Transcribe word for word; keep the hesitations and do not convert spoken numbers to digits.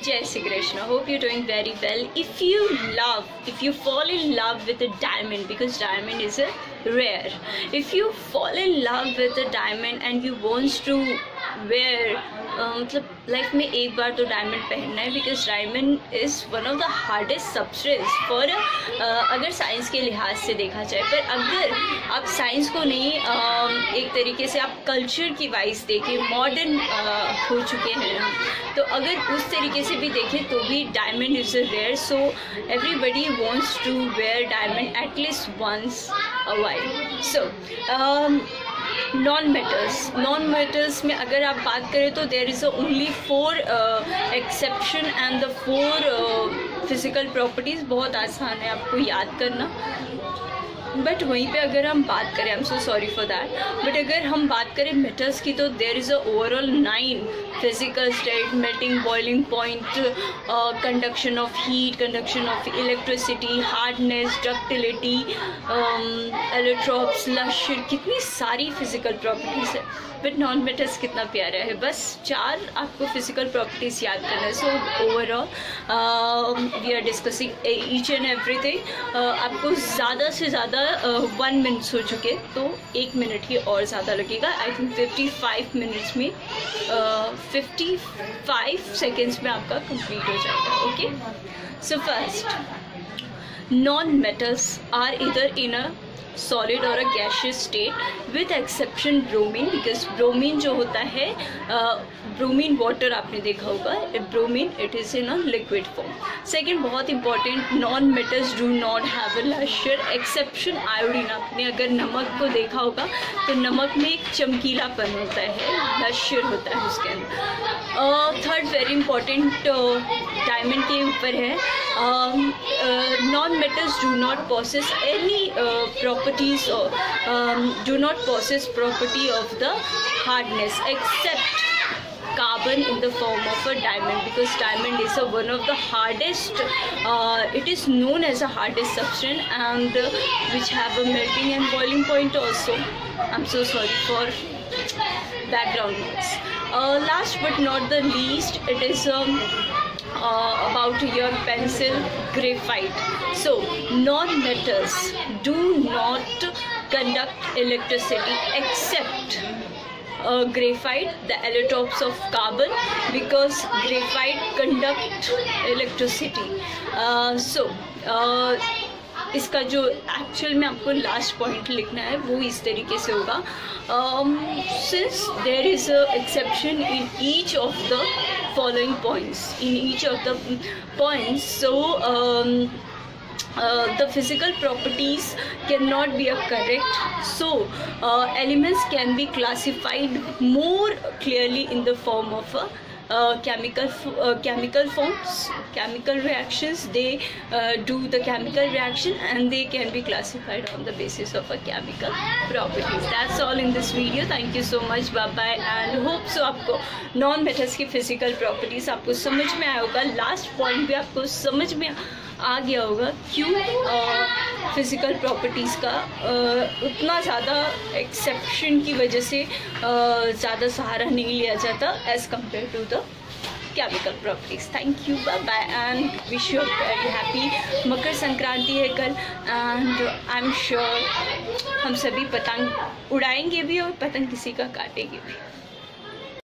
Jai Shri Krishna. Hope you're doing very well. If you love, if you fall in love with a diamond, because diamond is a rare. If you fall in love with a diamond and you want to wear, मतलब life में एक बार तो diamond पहनना है, because diamond is one of the hardest substance for, अगर science के लिहाज से देखा जाए. पर अगर आप साइंस को नहीं, uh, एक तरीके से आप कल्चर की वाइज देखें, मॉडर्न uh, हो चुके हैं हम, तो अगर उस तरीके से भी देखें तो भी diamond is a rare. So everybody wants to wear diamond at least once a while. So non metals non metals में अगर आप बात करें तो there is only four exception and the four physical properties. बहुत आसान है आपको याद करना. बट वहीं पे अगर हम बात करें, I am so sorry for that, but अगर हम बात करें मेटल्स की तो there is a overall nine physical state: melting, boiling point, conduction of heat, conduction of electricity, hardness, ductility, allotropes, lustre. कितनी सारी फिजिकल प्रॉपर्टीज़ है. बट नॉन मेटल्स कितना प्यारा है. बस चार आपको फिजिकल प्रॉपर्टीज़ याद करना है. So overall we are discussing each and everything. आपको ज़्यादा से ज़्यादा वन मिनट्स हो चुके, तो एक मिनट ही और ज़्यादा लगेगा. I think fifty five minutes में, फिफ्टी फाइव सेकेंड्स में आपका कंप्लीट हो जाएगा. Okay. So first, non metals are इधर इन अ सॉलिड और a gaseous state with exception bromine, because bromine जो होता है, ब्रोमीन वाटर आपने देखा होगा, bromine it is in a liquid form. Second, बहुत important, non metals do not have a lustre exception iodine. आपने अगर नमक को देखा होगा तो नमक में एक चमकीलापन होता है, लश्यर होता है उसके अंदर. थर्ड वेरी इंपॉर्टेंट डायमंड के ऊपर है, non metals do not possess any properties or um, do not possess property of the hardness except carbon in the form of a diamond, because diamond is a one of the hardest, uh, it is known as a hardest substance, and uh, which have a melting and boiling point also. I'm so sorry for background noise. Uh, last but not the least, it is um, Uh, about your pencil, graphite. So non-metals do not conduct electricity except uh, graphite, the allotropes of carbon, because graphite conduct electricity. Uh, so uh, इसका जो actual में आपको last point लिखना है वो इस तरीके से होगा, since there is a exception in each of the following points, in each of the points, so Uh, the physical properties cannot be a correct, so uh, elements can be classified more clearly in the form of a uh, chemical uh, chemical forms, chemical reactions. They uh, do the chemical reaction and they can be classified on the basis of a chemical properties. That's all in this video. Thank you so much. Bye bye and hope so आपको non metals की physical properties आपको समझ में आया होगा. Last point भी आपको समझ में आ गया होगा क्यों फिज़िकल प्रॉपर्टीज़ का uh, उतना ज़्यादा एक्सेप्शन की वजह से ज़्यादा uh, सहारा नहीं लिया जाता as compare to the chemical properties. Thank you, bye bye and wish you very happy. Makar Sankranti है कल एंड आई एम श्योर हम सभी पतंग उड़ाएंगे भी और पतंग किसी का काटेंगे भी.